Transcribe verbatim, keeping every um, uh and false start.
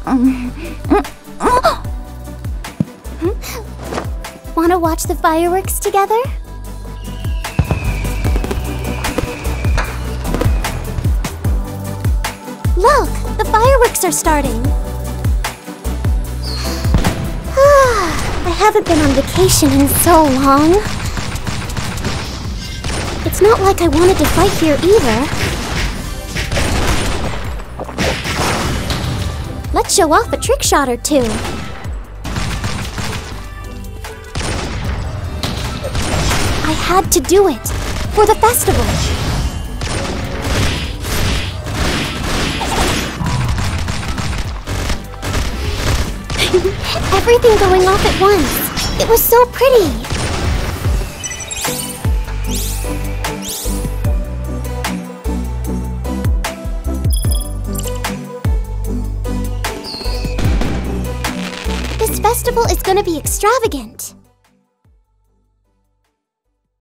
Wanna watch the fireworks together? Look! The fireworks are starting! I haven't been on vacation in so long. It's not like I wanted to fight here either. Let's show off a trick shot or two. I had to do it for the festival. Everything going off at once. It was so pretty. This festival is gonna be extravagant.